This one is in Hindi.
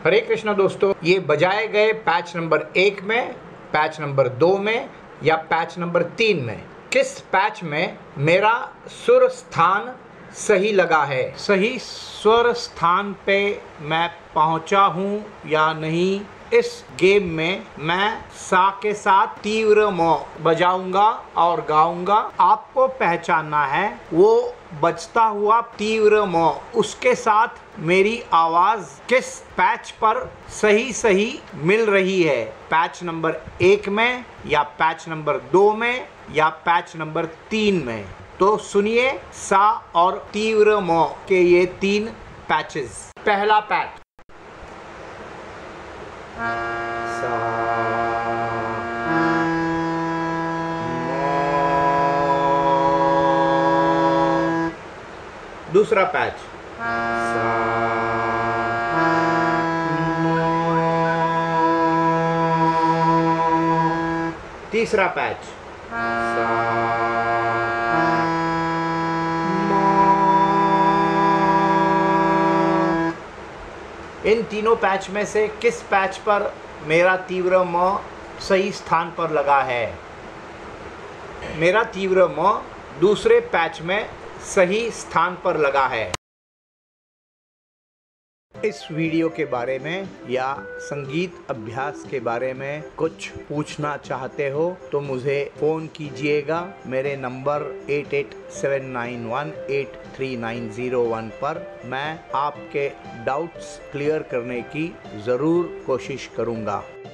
हरे कृष्णा दोस्तों, ये बजाए गए पैच नंबर 1 में, पैच नंबर 2 में या पैच नंबर 3 में किस पैच में मेरा सुर स्थान सही लगा है, सही स्वर स्थान पे मैं पहुंचा हूं या नहीं। इस गेम में मैं सा के साथ तीव्र म बजाऊंगा और गाऊंगा। आपको पहचानना है वो बजता हुआ तीव्र म, उसके साथ मेरी आवाज किस पैच पर सही मिल रही है, पैच नंबर 1 में या पैच नंबर 2 में या पैच नंबर 3 में। तो सुनिए सा और तीव्र म के ये 3 पैचेस। पहला पैच सा, दूसरा पैच सा, तीसरा पैच सा, इन तीनों पैच में से किस पैच पर मेरा तीव्र म सही स्थान पर लगा है? मेरा तीव्र म दूसरे पैच में सही स्थान पर लगा है। इस वीडियो के बारे में या संगीत अभ्यास के बारे में कुछ पूछना चाहते हो तो मुझे फ़ोन कीजिएगा। मेरे नंबर 8879183901 पर मैं आपके डाउट्स क्लियर करने की ज़रूर कोशिश करूँगा।